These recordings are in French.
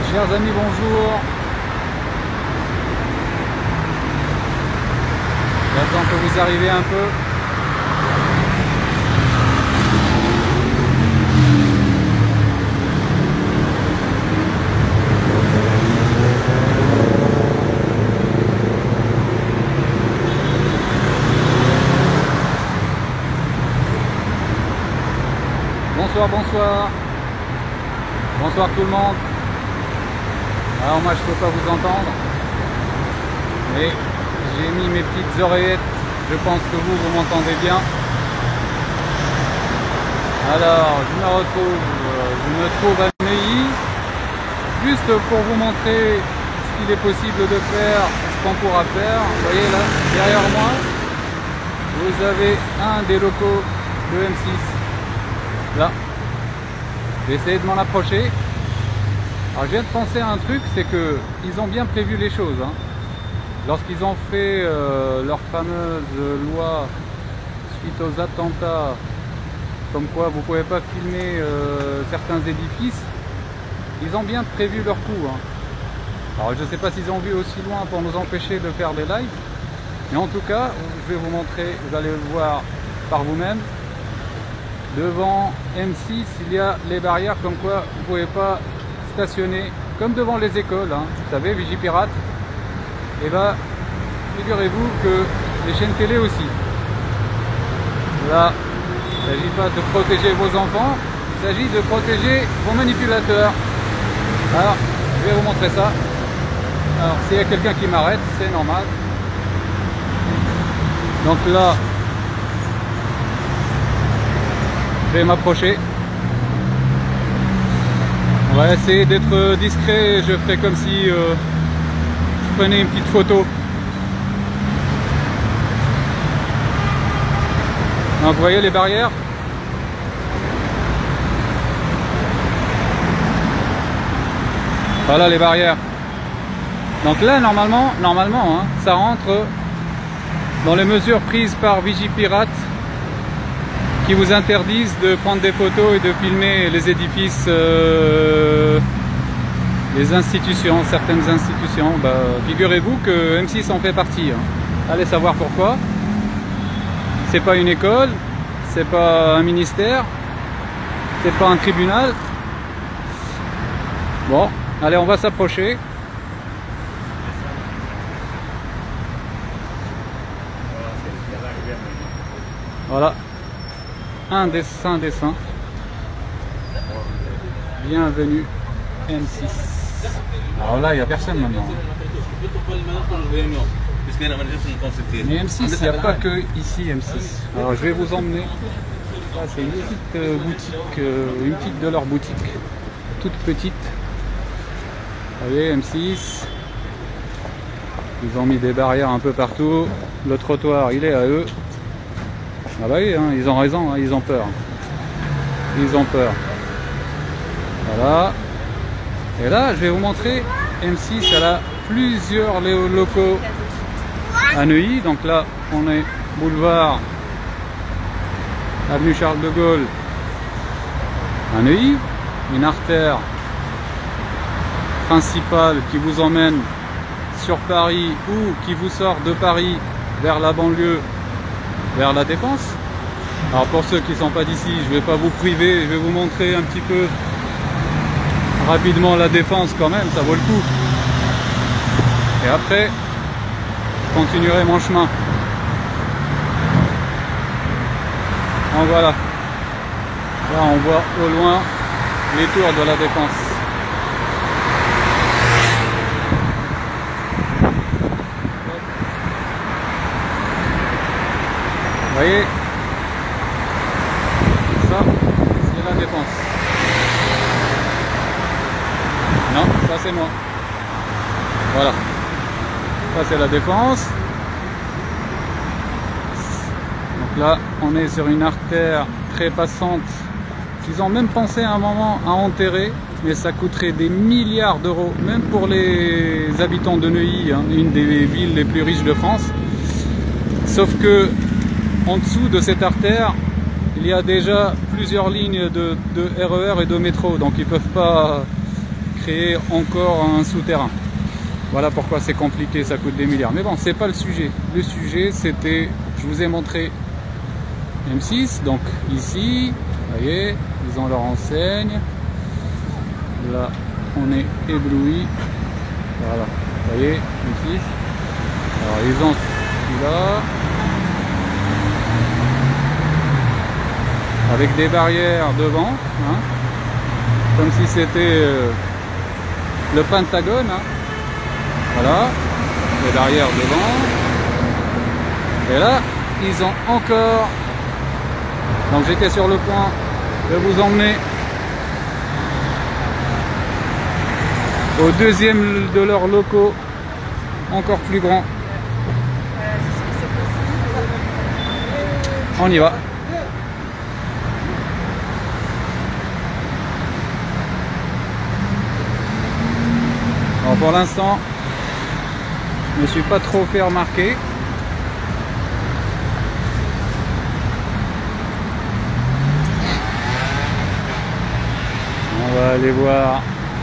Chers amis, bonjour. J'attends que vous arriviez un peu. Bonsoir, bonsoir. Bonsoir tout le monde. Alors moi je peux pas vous entendre, mais j'ai mis mes petites oreillettes, je pense que vous m'entendez bien. Alors je me trouve à Neuilly, juste pour vous montrer ce qu'il est possible de faire, ce qu'on pourra faire. Vous voyez là, derrière moi, vous avez un des locaux de M6, là. J'ai essayé de m'en approcher. Alors je viens de penser à un truc, c'est que ils ont bien prévu les choses, hein. Lorsqu'ils ont fait leur fameuse loi suite aux attentats, comme quoi vous ne pouvez pas filmer certains édifices, ils ont bien prévu leur coup, hein. Alors je ne sais pas s'ils ont vu aussi loin pour nous empêcher de faire des lives, mais en tout cas, je vais vous montrer, vous allez le voir par vous-même. Devant M6, il y a les barrières comme quoi vous ne pouvez pas stationner, comme devant les écoles, hein. Vous savez, Vigipirate. Et là, figurez-vous que les chaînes télé aussi. Là, il ne s'agit pas de protéger vos enfants, il s'agit de protéger vos manipulateurs. Alors, je vais vous montrer ça. Alors, s'il y a quelqu'un qui m'arrête, c'est normal. Donc là, je vais m'approcher. On va essayer d'être discret. Je ferai comme si je prenais une petite photo. Donc, vous voyez les barrières? Voilà les barrières. Donc là, normalement, hein, ça rentre dans les mesures prises par Vigipirate, qui vous interdisent de prendre des photos et de filmer les édifices, les institutions, certaines institutions. Bah, figurez-vous que M6 en fait partie, hein. Allez savoir pourquoi. C'est pas une école, c'est pas un ministère, c'est pas un tribunal. Bon, allez, on va s'approcher. Voilà. Un dessin. Bienvenue M6. Alors là, il n'y a personne maintenant. Mais M6, il n'y a pas que ici M6. Alors je vais vous emmener. Là, c'est une petite boutique, une petite de leur boutique, toute petite. Vous voyez, M6. Ils ont mis des barrières un peu partout. Le trottoir, il est à eux. Ah bah oui, hein, ils ont raison, hein, ils ont peur. Ils ont peur. Voilà. Et là, je vais vous montrer, M6, elle a plusieurs locaux à Neuilly. Donc là, on est boulevard, avenue Charles de Gaulle à Neuilly. Une artère principale qui vous emmène sur Paris ou qui vous sort de Paris vers la banlieue, vers la Défense. Alors pour ceux qui ne sont pas d'ici, je ne vais pas vous priver, je vais vous montrer un petit peu rapidement la Défense quand même, ça vaut le coup. Et après, je continuerai mon chemin. Donc voilà. Là on voit au loin les tours de la Défense. Vous voyez, ça c'est la Défense. Non, ça c'est moi. Voilà, ça c'est la Défense. Donc là on est sur une artère très passante qu'ils ont même pensé à un moment à enterrer, mais ça coûterait des milliards d'euros, même pour les habitants de Neuilly, hein, une des villes les plus riches de France. Sauf que en dessous de cette artère, il y a déjà plusieurs lignes de RER et de métro, donc ils ne peuvent pas créer encore un souterrain. Voilà pourquoi c'est compliqué, ça coûte des milliards. Mais bon, c'est pas le sujet. Le sujet, c'était, je vous ai montré M6, donc ici, vous voyez, ils ont leur enseigne. Là, on est ébloui. Voilà, vous voyez, M6. Alors, ils ont celui-là. Avec des barrières devant, hein, comme si c'était le Pentagone. Hein. Voilà, les barrières devant. Et là, ils ont encore... Donc j'étais sur le point de vous emmener au deuxième de leurs locaux, encore plus grand. On y va. Alors pour l'instant, je ne me suis pas trop fait remarquer. On va aller voir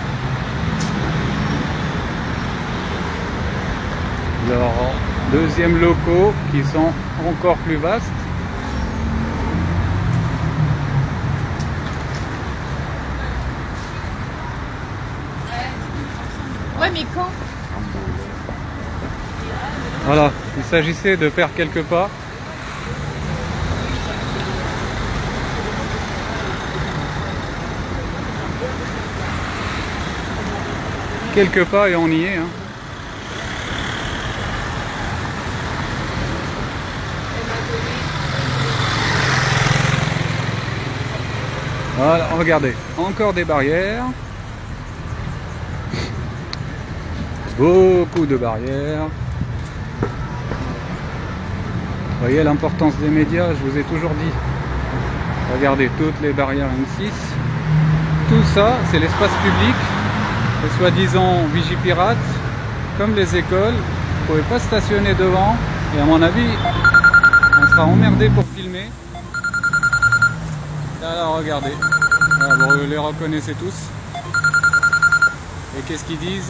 leurs deuxièmes locaux qui sont encore plus vastes. Ouais, mais quand? Voilà, il s'agissait de faire quelques pas. Quelques pas et on y est. Hein. Voilà, regardez, encore des barrières. Beaucoup de barrières. Vous voyez l'importance des médias, je vous ai toujours dit. Regardez toutes les barrières M6. Tout ça, c'est l'espace public. Les soi-disant Vigipirates, comme les écoles. Vous ne pouvez pas stationner devant. Et à mon avis, on sera emmerdé pour filmer. Là, regardez. Là, vous les reconnaissez tous. Et qu'est-ce qu'ils disent?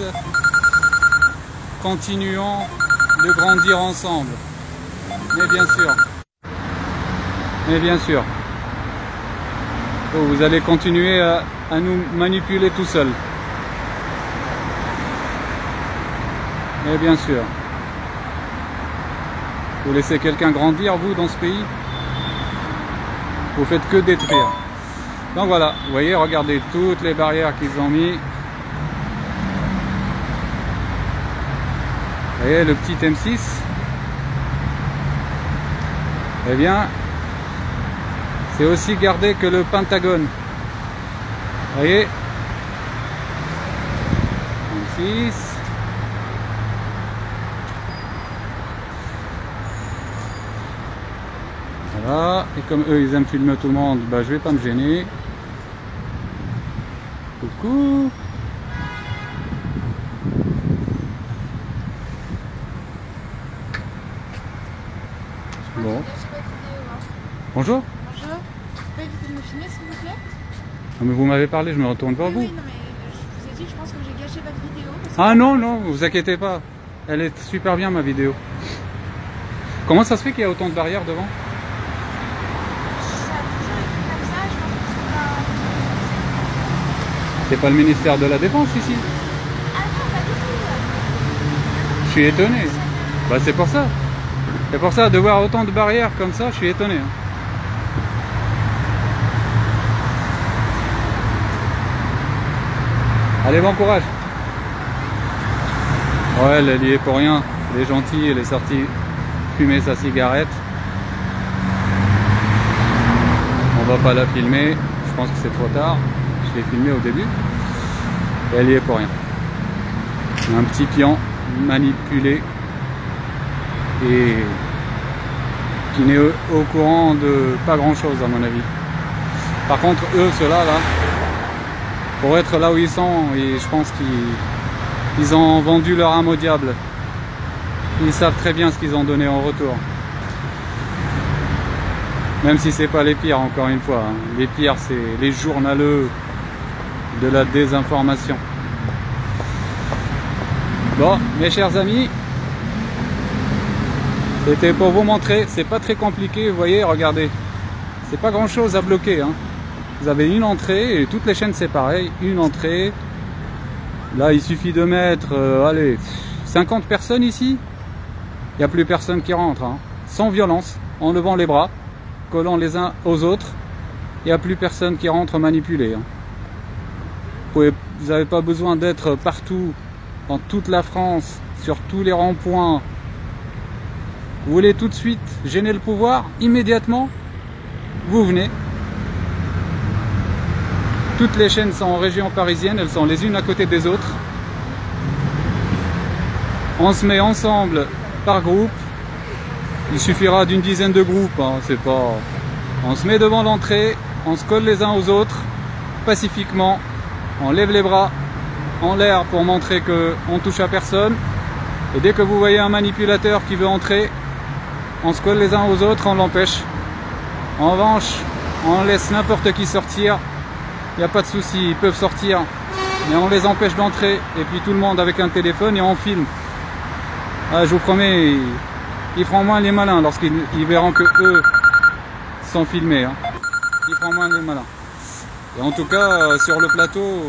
Continuons de grandir ensemble. Mais bien sûr. Mais bien sûr. Oh, vous allez continuer à nous manipuler tout seul. Mais bien sûr. Vous laissez quelqu'un grandir, vous, dans ce pays? Vous faites que détruire. Donc voilà, vous voyez, regardez toutes les barrières qu'ils ont mis. Vous voyez le petit M6? Eh bien, c'est aussi gardé que le Pentagone. Vous voyez? M6. Voilà. Et comme eux, ils aiment filmer tout le monde, bah, je vais pas me gêner. Coucou. Bon. Bonjour. Bonjour. Vous pouvez éviter de me filmer s'il vous plaît? Non, mais vous m'avez parlé, je me retourne vers vous. Oui, non mais je vous ai dit que je pense que j'ai gâché votre vidéo. Ah non, non, vous inquiétez pas. Elle est super bien ma vidéo. Comment ça se fait qu'il y a autant de barrières devant? Ça a toujours été comme ça, je pense que c'est pas... C'est pas le ministère de la Défense ici? Ah non, pas du tout. Je suis étonné. Bah c'est pour ça. C'est pour ça, de voir autant de barrières comme ça, je suis étonné. Allez, bon courage. Ouais, elle y est pour rien. Elle est gentille, elle est sortie fumer sa cigarette. On va pas la filmer. Je pense que c'est trop tard. Je l'ai filmée au début. Et elle y est pour rien. Un petit pion manipulé. Et qui n'est au courant de pas grand chose à mon avis. Par contre eux, ceux-là, là, pour être là où ils sont, et je pense qu'ils ont vendu leur âme au diable. Ils savent très bien ce qu'ils ont donné en retour. Même si c'est pas les pires, encore une fois. Hein. Les pires, c'est les journaleux de la désinformation. Bon, mes chers amis, c'était pour vous montrer, c'est pas très compliqué, vous voyez, regardez. C'est pas grand chose à bloquer, hein. Vous avez une entrée, et toutes les chaînes c'est pareil, une entrée. Là, il suffit de mettre, allez, 50 personnes ici. Il n'y a plus personne qui rentre, hein. Sans violence, en levant les bras, collant les uns aux autres. Il n'y a plus personne qui rentre manipulé, hein. Vous n'avez pas besoin d'être partout, dans toute la France, sur tous les ronds-points. Vous voulez tout de suite gêner le pouvoir, immédiatement, vous venez. Toutes les chaînes sont en région parisienne, elles sont les unes à côté des autres. On se met ensemble par groupe. Il suffira d'une dizaine de groupes, hein, c'est pas... On se met devant l'entrée, on se colle les uns aux autres, pacifiquement. On lève les bras en l'air pour montrer qu'on touche à personne. Et dès que vous voyez un manipulateur qui veut entrer, on se colle les uns aux autres, on l'empêche. En revanche, on laisse n'importe qui sortir. Il n'y a pas de souci, ils peuvent sortir. Mais on les empêche d'entrer. Et puis tout le monde avec un téléphone et on filme. Ah, je vous promets, ils feront moins les malins lorsqu'ils verront que eux sont filmés, hein. Ils feront moins les malins. Et en tout cas, sur le plateau,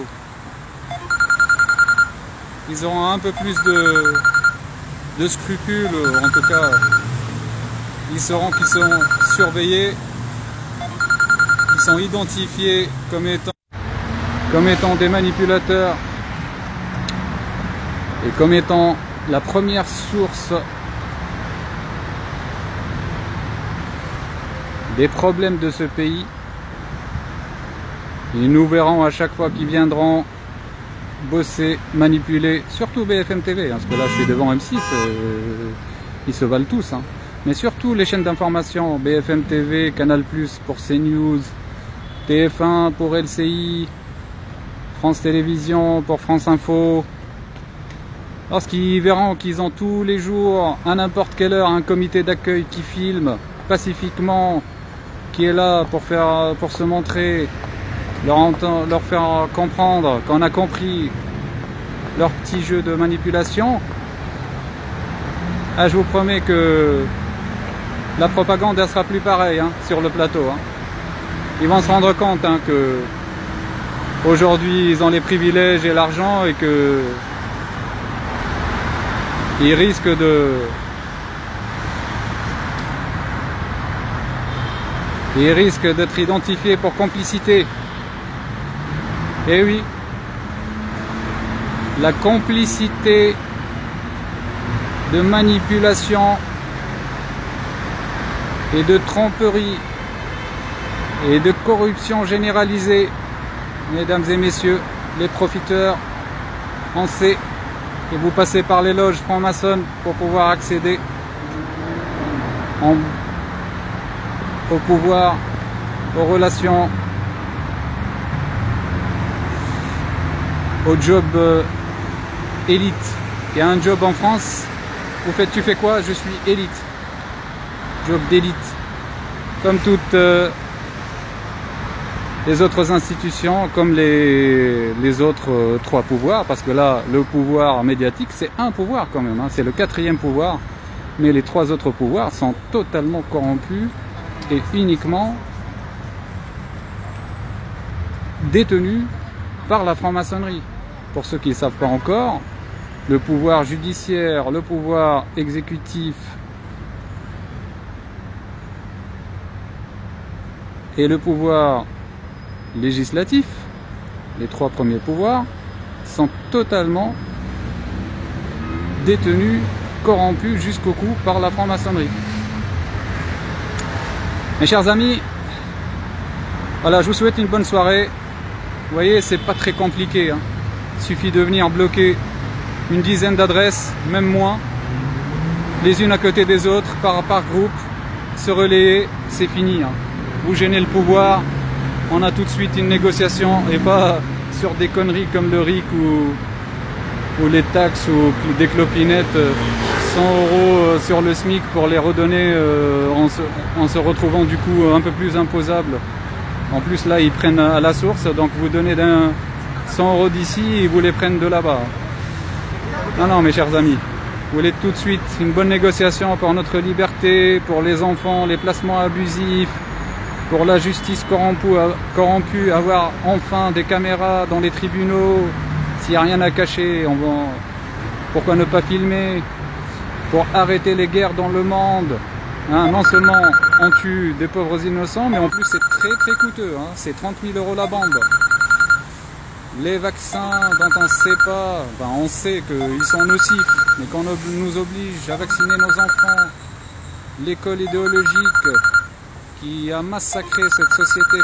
ils auront un peu plus de scrupules. En tout cas, ils sauront qu'ils sont surveillés, ils sont identifiés comme étant des manipulateurs et comme étant la première source des problèmes de ce pays. Et nous verrons à chaque fois qu'ils viendront bosser, manipuler, surtout BFM TV, hein, parce que là je suis devant M6, ils se valent tous, hein. Mais surtout les chaînes d'information, BFM TV, Canal+ pour CNews, TF1 pour LCI, France Télévisions pour France Info. Lorsqu'ils verront qu'ils ont tous les jours, à n'importe quelle heure, un comité d'accueil qui filme pacifiquement, qui est là pour se montrer, leur faire comprendre qu'on a compris leur petit jeu de manipulation, ah, je vous promets que la propagande elle sera plus pareille, hein, sur le plateau, hein. Ils vont se rendre compte, hein, que aujourd'hui ils ont les privilèges et l'argent et que ils risquent d'être identifiés pour complicité. Et oui, la complicité de manipulation et de tromperie et de corruption généralisée, mesdames et messieurs, les profiteurs, on sait, et vous passez par les loges franc-maçonnes pour pouvoir accéder au pouvoir, aux relations, au job élite. Il y a un job en France, tu fais quoi? Je suis élite. Job d'élite. Comme toutes les autres institutions, comme les autres trois pouvoirs, parce que là, le pouvoir médiatique, c'est un pouvoir quand même, hein, c'est le 4e pouvoir, mais les 3 autres pouvoirs sont totalement corrompus et uniquement détenus par la franc-maçonnerie. Pour ceux qui ne savent pas encore, le pouvoir judiciaire, le pouvoir exécutif et le pouvoir législatif, les 3 premiers pouvoirs, sont totalement détenus, corrompus jusqu'au cou par la franc-maçonnerie. Mes chers amis, voilà, je vous souhaite une bonne soirée. Vous voyez, c'est pas très compliqué, hein. Il suffit de venir bloquer une dizaine d'adresses, même moins, les unes à côté des autres, par groupe, se relayer, c'est fini, hein. Vous gênez le pouvoir, on a tout de suite une négociation, et pas sur des conneries comme le RIC ou les taxes ou des clopinettes, 100 € sur le SMIC pour les redonner en se retrouvant du coup un peu plus imposable. En plus là ils prennent à la source, donc vous donnez 100 € d'ici et ils vous les prennent de là-bas. Non, non, mes chers amis, vous voulez tout de suite une bonne négociation pour notre liberté, pour les enfants, les placements abusifs, pour la justice corrompue, avoir enfin des caméras dans les tribunaux, s'il n'y a rien à cacher, pourquoi ne pas filmer, pour arrêter les guerres dans le monde, hein, non seulement on tue des pauvres innocents, mais en plus c'est très coûteux, hein, c'est 30 000 € la bande. Les vaccins dont on ne sait pas, enfin on sait qu'ils sont nocifs, mais qu'on nous oblige à vacciner nos enfants, l'école idéologique qui a massacré cette société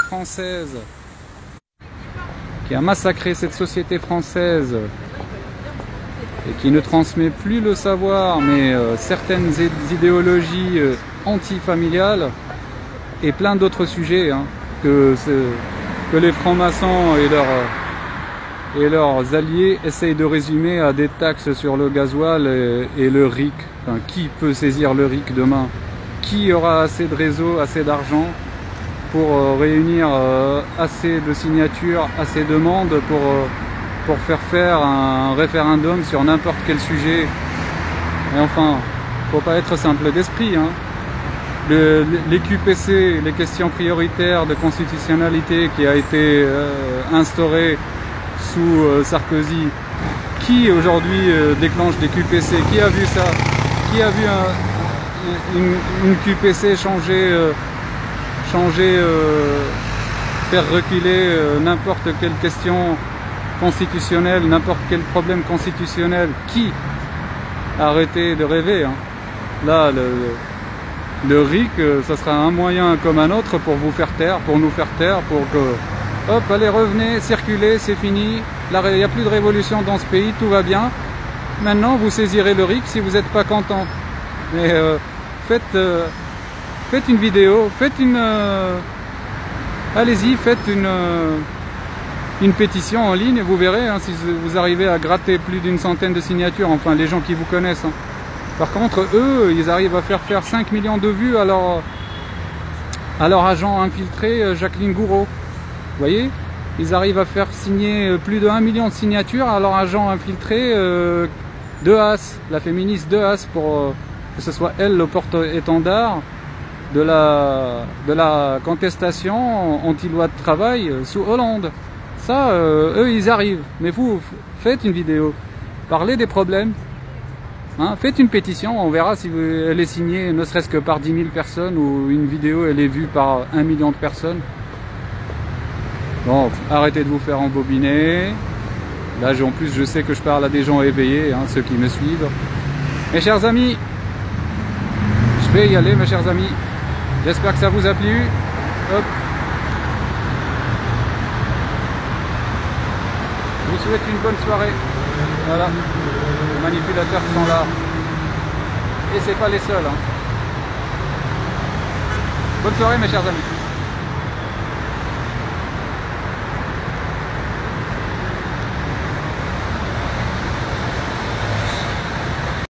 française, et qui ne transmet plus le savoir, mais certaines idéologies antifamiliales et plein d'autres sujets, hein, que les francs-maçons et leurs alliés essayent de résumer à des taxes sur le gasoil et le RIC. Enfin, qui peut saisir le RIC demain? Qui aura assez de réseau, assez d'argent pour réunir assez de signatures, assez de monde pour faire un référendum sur n'importe quel sujet? Et enfin, faut pas être simple d'esprit, hein. Les QPC, les questions prioritaires de constitutionnalité qui a été instaurée sous Sarkozy, qui aujourd'hui déclenche des QPC? Qui a vu ça? Qui a vu une QPC faire reculer n'importe quelle question constitutionnelle, n'importe quel problème constitutionnel? Qui? Arrêtez de rêver, hein. Là, le RIC, ça sera un moyen comme un autre pour vous faire taire, pour nous faire taire, pour que, hop, allez, revenez, circulez, c'est fini. Là, il n'y a plus de révolution dans ce pays, tout va bien. Maintenant, vous saisirez le RIC si vous n'êtes pas content. Mais faites une vidéo, allez-y, faites une pétition en ligne, vous verrez, hein, si vous arrivez à gratter plus d'une centaine de signatures, enfin les gens qui vous connaissent, hein. Par contre, eux, ils arrivent à faire 5 millions de vues à leur agent infiltré, Jacqueline Gouraud. Vous voyez, ils arrivent à faire signer plus de 1 million de signatures à leur agent infiltré de Haas, la féministe de Haas, pour que ce soit elle le porte-étendard de la contestation anti-loi de travail sous Hollande. Ça, eux, ils arrivent. Mais vous, faites une vidéo, parlez des problèmes, hein, faites une pétition, on verra si elle est signée ne serait-ce que par 10 000 personnes ou une vidéo elle est vue par 1 million de personnes. Bon, arrêtez de vous faire embobiner. Là, en plus, je sais que je parle à des gens éveillés, hein, ceux qui me suivent. Mes chers amis, je vais y aller, mes chers amis. J'espère que ça vous a plu. Hop. Je vous souhaite une bonne soirée. Voilà. Les manipulateurs sont là. Et c'est pas les seuls, hein. Bonne soirée, mes chers amis.